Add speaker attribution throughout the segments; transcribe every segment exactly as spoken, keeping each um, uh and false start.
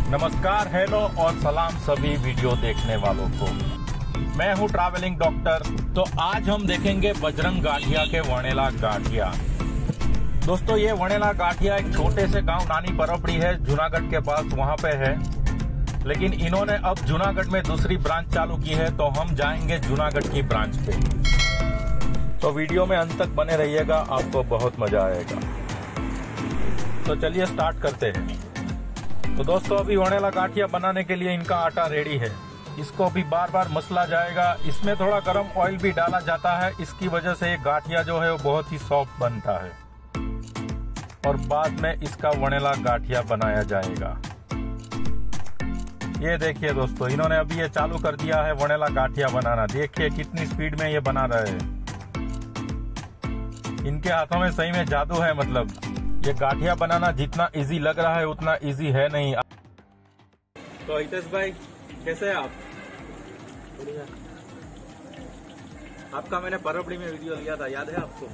Speaker 1: नमस्कार, हेलो और सलाम सभी वीडियो देखने वालों को। मैं हूं ट्रैवलिंग डॉक्टर। तो आज हम देखेंगे बजरंग गाठिया के वणेला गाठिया। दोस्तों, ये वणेला गाठिया एक छोटे से गांव नानी परपड़ी है, जूनागढ़ के पास, वहां पे है। लेकिन इन्होंने अब जूनागढ़ में दूसरी ब्रांच चालू की है, तो हम जाएंगे जूनागढ़ की ब्रांच पे। तो वीडियो में अंत तक बने रहिएगा, आपको बहुत मजा आएगा। तो चलिए स्टार्ट करते हैं। तो दोस्तों, अभी वणेला गाठिया बनाने के लिए इनका आटा रेडी है। इसको भी बार बार मसला जाएगा। इसमें थोड़ा गर्म ऑयल भी डाला जाता है, इसकी वजह से ये गाठिया जो है वो बहुत ही सॉफ्ट बनता है और बाद में इसका वणेला गाठिया बनाया जाएगा। ये देखिए दोस्तों, इन्होंने अभी ये चालू कर दिया है वणेला गाठिया बनाना। देखिए कितनी स्पीड में ये बना रहे हैं। इनके हाथों में सही में जादू है। मतलब ये गाठिया बनाना जितना इजी लग रहा है उतना इजी है नहीं। तो हितेश भाई, कैसे हैं आप? आपका मैंने परपड़ी में वीडियो लिया था, याद है आपको?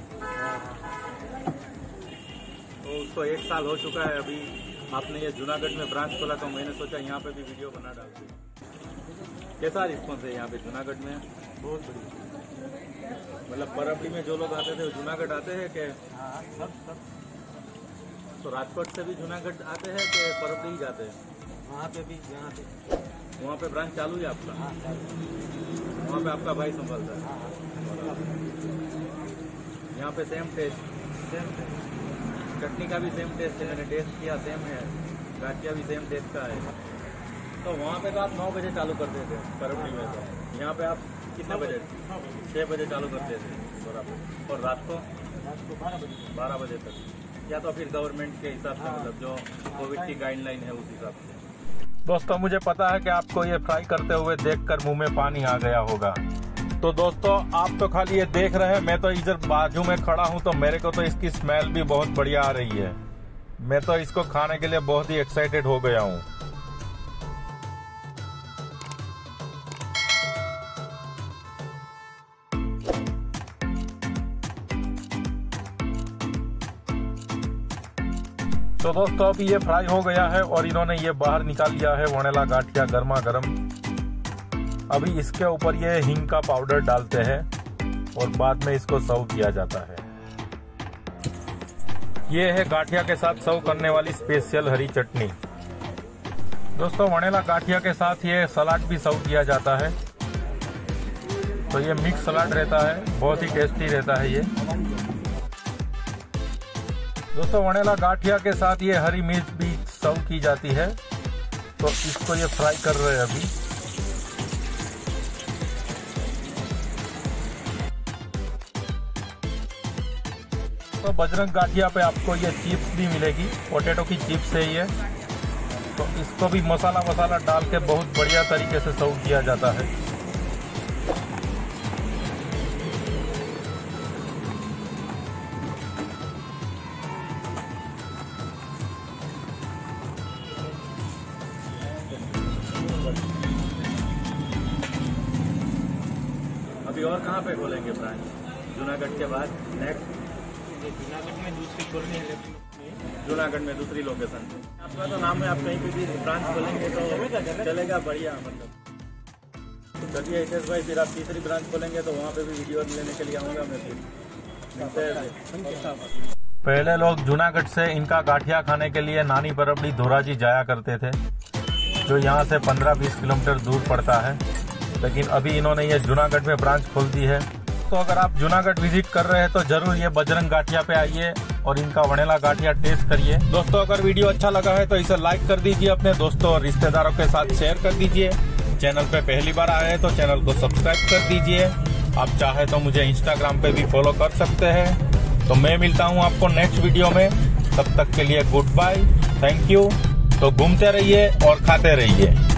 Speaker 1: तो उसको एक साल हो चुका है। अभी आपने ये जूनागढ़ में ब्रांच खोला, तो मैंने सोचा यहाँ पे भी वीडियो बना डालते। कैसा रिस्पॉन्स है यहाँ पे जूनागढ़ में? बहुत बढ़िया। मतलब परपड़ी में जो लोग आते थे वो जूनागढ़ आते हैं क्या? सब सब तो राजकोट से भी जूनागढ़ आते हैं कि परपड़ी ही जाते हैं? वहाँ पे भी, यहाँ पे वहाँ पे ब्रांच चालू है आपका? हाँ, वहाँ पे आपका भाई संभालता है? हाँ। यहाँ पे सेम टेस्ट? Same taste. चटनी का भी सेम टेस्ट है, मैंने टेस्ट किया, सेम है। गाठिया भी सेम टेस्ट का है। तो वहाँ पे तो आप नौ बजे चालू करते थे परपड़ी में, तो यहाँ पे आप कितने बजे? छः बजे चालू करते थे बराबर। और रात को रात को बारह बजे बारह बजे तक, या तो फिर गवर्नमेंट के हिसाब से, मतलब जो कोविड की गाइडलाइन है उस हिसाब से। दोस्तों, मुझे पता है कि आपको ये फ्राई करते हुए देखकर मुंह में पानी आ गया होगा। तो दोस्तों, आप तो खाली ये देख रहे हैं, मैं तो इधर बाजू में खड़ा हूं, तो मेरे को तो इसकी स्मेल भी बहुत बढ़िया आ रही है। मैं तो इसको खाने के लिए बहुत ही एक्साइटेड हो गया हूं। तो दोस्तों, अभी ये फ्राई हो गया है और इन्होंने ये बाहर निकाल लिया है वणेला गाठिया गर्मा गर्म। अभी इसके ऊपर ये हींग का पाउडर डालते हैं और बाद में इसको सर्व किया जाता है। ये है गाठिया के साथ सर्व करने वाली स्पेशल हरी चटनी। दोस्तों, वणेला गाठिया के साथ ये सलाद भी सर्व किया जाता है। तो ये मिक्स सलाद रहता है, बहुत ही टेस्टी रहता है ये। दोस्तों, वणेला गाठिया के साथ ये हरी मिर्च भी सर्व की जाती है। तो इसको ये फ्राई कर रहे हैं अभी। तो बजरंग गाठिया पे आपको ये चिप्स भी मिलेगी, पोटैटो की चिप्स है ये। तो इसको भी मसाला वसाला डाल के बहुत बढ़िया तरीके से सर्व किया जाता है। अभी और कहाँ पे खोलेंगे ब्रांच जूनागढ़ के बाद? नेक्स्ट जूनागढ़ में दूसरी खोलनी है, जूनागढ़ में दूसरी लोकेशन। आपका तो नाम है, आप कहीं पे भी ब्रांच खोलेंगे तो चलेगा बढ़िया। मतलब तो चलिए हितेश भाई, फिर आप तीसरी ब्रांच खोलेंगे तो वहाँ पे भी वीडियो लेने के लिए आऊँगा मैं। फिर मिलते हैं। पहले लोग जूनागढ़ से इनका गाठिया खाने के लिए नानी परपड़ी धोराजी जाया करते थे, जो यहाँ से पंद्रह बीस किलोमीटर दूर पड़ता है। लेकिन अभी इन्होंने ये जूनागढ़ में ब्रांच खोल दी है। तो अगर आप जूनागढ़ विजिट कर रहे हैं तो जरूर ये बजरंग गाठिया पे आइए और इनका वणेला गाठिया टेस्ट करिए। दोस्तों, अगर वीडियो अच्छा लगा है तो इसे लाइक कर दीजिए, अपने दोस्तों और रिश्तेदारों के साथ शेयर कर दीजिए। चैनल पे पहली बार आए हैं तो चैनल को सब्सक्राइब कर दीजिए। आप चाहे तो मुझे इंस्टाग्राम पे भी फॉलो कर सकते हैं। तो मैं मिलता हूँ आपको नेक्स्ट वीडियो में। तब तक के लिए गुड बाय, थैंक यू। तो घूमते रहिए और खाते रहिए।